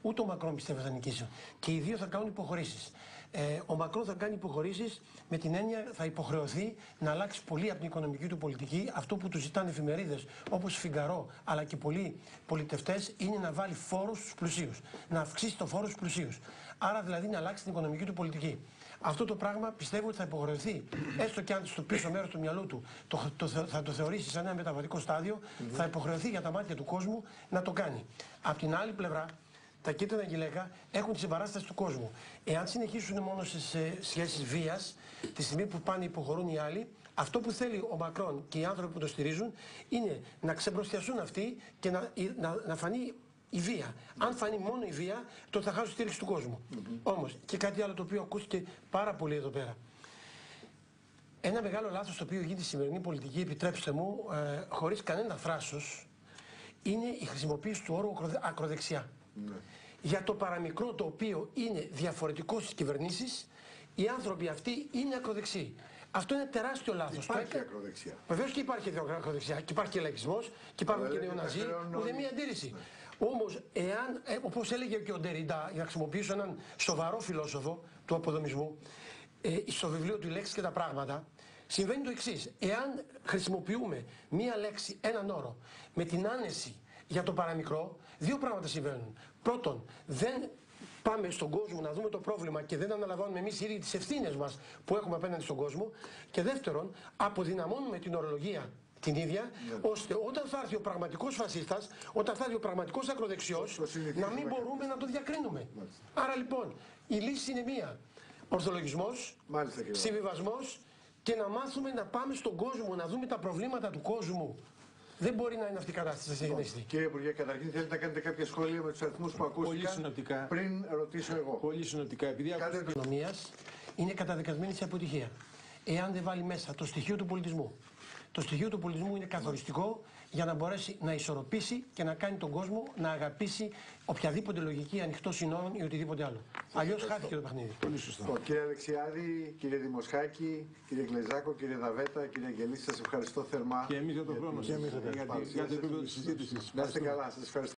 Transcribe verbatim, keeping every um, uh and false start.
Ούτε ο Μακρόν πιστεύω θα νικήσει. Και οι δύο θα κάνουν υποχωρήσεις. Ε, ο Μακρόν θα κάνει υποχωρήσεις με την έννοια θα υποχρεωθεί να αλλάξει πολύ από την οικονομική του πολιτική. Αυτό που του ζητάνε εφημερίδες όπως η Φιγκαρό αλλά και πολλοί πολιτευτές είναι να βάλει φόρους στους πλουσίους. Να αυξήσει το φόρο στους πλουσίους. Άρα δηλαδή να αλλάξει την οικονομική του πολιτική. Αυτό το πράγμα πιστεύω ότι θα υποχρεωθεί, έστω και αν στο πίσω μέρος του μυαλού του το, το, το, θα το θεωρήσει σαν ένα μεταβατικό στάδιο, mm-hmm. θα υποχρεωθεί για τα μάτια του κόσμου να το κάνει. Απ' την άλλη πλευρά, τα κίτρινα γυλαίκα έχουν τη συμπαράσταση του κόσμου. Εάν συνεχίσουν μόνο σε σχέσεις βίας, τη στιγμή που πάνε υποχωρούν οι άλλοι, αυτό που θέλει ο Μακρόν και οι άνθρωποι που το στηρίζουν είναι να ξεμπροστιαστούν αυτοί και να, να, να φανεί η βία. Αν φανεί μόνο η βία, τότε θα χάσουν στήριξη του κόσμου. Mm-hmm. Όμως, και κάτι άλλο το οποίο ακούστηκε πάρα πολύ εδώ πέρα. Ένα μεγάλο λάθος το οποίο γίνεται στη σημερινή πολιτική, επιτρέψτε μου, ε, χωρίς κανένα θράσος, είναι η χρησιμοποίηση του όρου ακροδεξιά. Mm-hmm. Για το παραμικρό το οποίο είναι διαφορετικό στις κυβερνήσεις, οι άνθρωποι αυτοί είναι ακροδεξιοί. Αυτό είναι τεράστιο λάθος. Υπάρχει το... ακροδεξιά. Βεβαίως και υπάρχει ακροδεξιά. Και υπάρχει και λαϊκισμός και υπάρχουν και νεοναζί. Ούτε μία αντίρρηση. Ναι. Όμως, εάν, ε, όπως έλεγε και ο Ντεριντά, για να χρησιμοποιήσω έναν σοβαρό φιλόσοφο του αποδομισμού, ε, στο βιβλίο του «Η λέξη και τα πράγματα», συμβαίνει το εξής. Εάν χρησιμοποιούμε μία λέξη, έναν όρο, με την άνεση για το παραμικρό, δύο πράγματα συμβαίνουν. Πρώτον, δεν πάμε στον κόσμο να δούμε το πρόβλημα και δεν αναλαμβάνουμε εμείς οι ίδιοι τις ευθύνες μας που έχουμε απέναντι στον κόσμο. Και δεύτερον, αποδυναμώνουμε την ορολογία την ίδια, yeah. ώστε όταν θα έρθει ο πραγματικός φασίστας, όταν θα έρθει ο πραγματικός ακροδεξιός, να μην μπορούμε να το διακρίνουμε. Μάλιστα. Άρα λοιπόν, η λύση είναι μία. Ορθολογισμός, συμβιβασμός και να μάθουμε να πάμε στον κόσμο, να δούμε τα προβλήματα του κόσμου. Δεν μπορεί να είναι αυτή η κατάσταση. Λοιπόν, κύριε Υπουργέ, καταρχήν θέλετε να κάνετε κάποια σχόλια με τους αριθμούς που ακούστηκαν πριν ρωτήσω εγώ. Πολύ συνοπτικά. Επειδή Κάτι... η οικονομία είναι καταδικασμένη σε αποτυχία. Εάν δεν βάλει μέσα το στοιχείο του πολιτισμού. Το στοιχείο του πολιτισμού είναι καθοριστικό για να μπορέσει να ισορροπήσει και να κάνει τον κόσμο να αγαπήσει οποιαδήποτε λογική ανοιχτών συνόρων ή οτιδήποτε άλλο. Αλλιώς χάθηκε το παιχνίδι. Πολύ σωστό. Λοιπόν, κύριε Αλεξιάδη, κύριε Δημοσχάκη, κύριε Γκλεζάκο, κύριε Δαβέτα, κύριε Αγγελή, σας ευχαριστώ θερμά. Και εμείς για τον χρόνο σας. Για το επίπεδο της συζήτησης. Να είστε καλά, σας ευχαριστώ.